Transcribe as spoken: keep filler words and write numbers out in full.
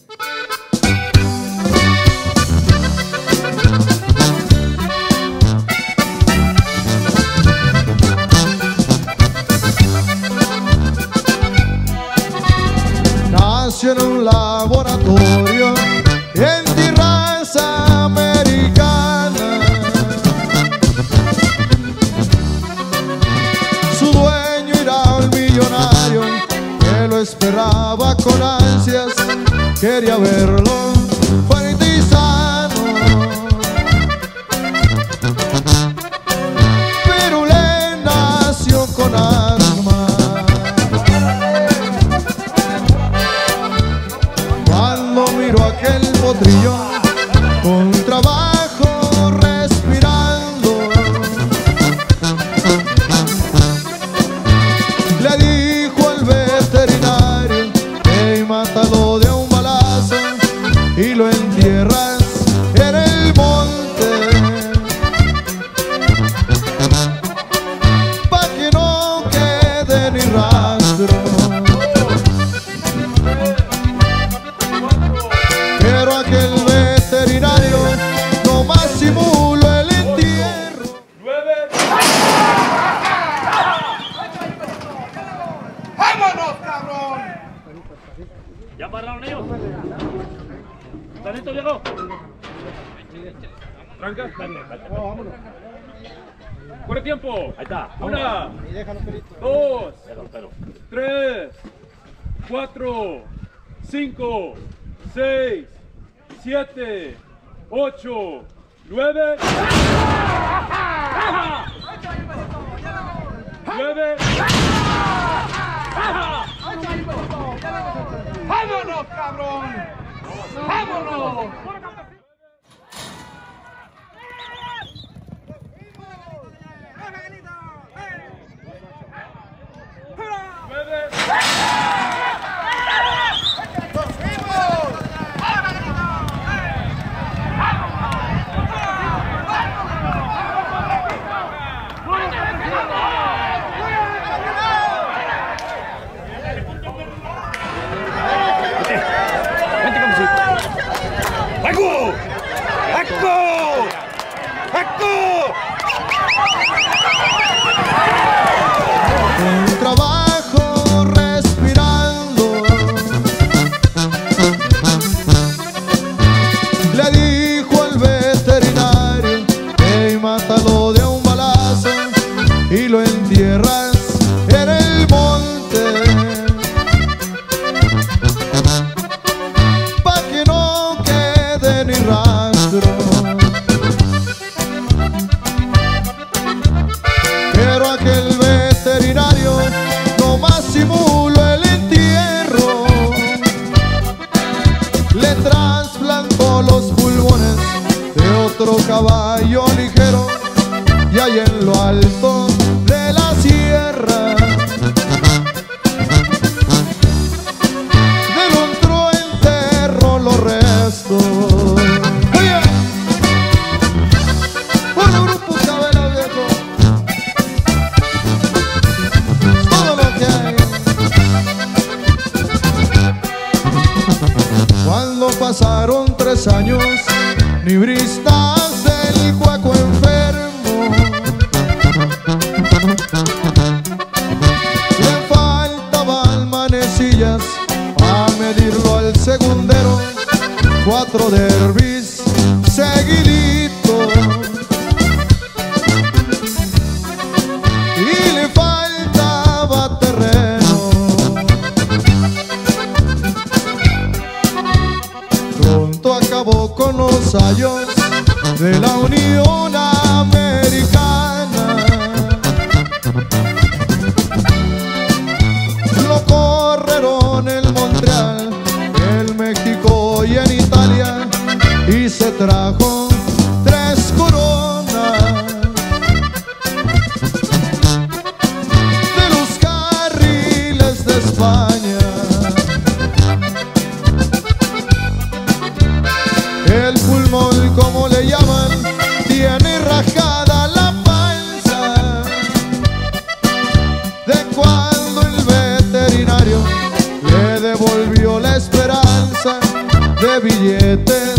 Nació en un laboratorio en tierras americanas. Su dueño era un millonario que lo esperaba con ansias, quería verlo fuerte y sano, pero le nació con asma. Cuando miró aquel potrillo con trabajo respirando, le dijo al veterinario: hey, mátalo de un balazo y lo entierras en el monte, pa' que no quede ni rastro. Pero aquel veterinario nomás simuló el entierro. ¡Nueve! ¡Vámonos, cabrón! ¿Ya pararon ellos? ¿Están listos, viejo? ¿Tranca? No, vámonos. ¡Corre tiempo! Ahí está. Una, Y déjalo, Perito. dos, Pero, pero. tres, cuatro, cinco, seis, siete, ocho, nueve. ¡Nueve! ¡Vámonos, cabrón! ¡Vámonos! ¡Nueve! ¡Acu! ¡Acu! ¡Acu! Con trabajo respirando, le dijo al veterinario: hey, mátalo de un balazo y lo entierras en el monte, pa' que no quede ni rastro. Pero aquel veterinario nomás simuló el entierro, le trasplantó los pulmones de otro caballo ligero, y ahí en lo alto de la sierra del otro enterró los restos. ¡Oye! ¡Hola, grupo Cabela, viejo! Todo lo que hay. Cuando pasaron tres años, ni bristas del cuaco enfermo, le faltaban manecillas a medirlo al segundero, cuatro derbis seguiditos, y le faltaba terreno. Pronto acabó con los años de la Unión Americana, lo corrieron en Montreal, en México y en Italia, y se trajo tres coronas de los carriles de España. El pulmón, como le llaman, de billetes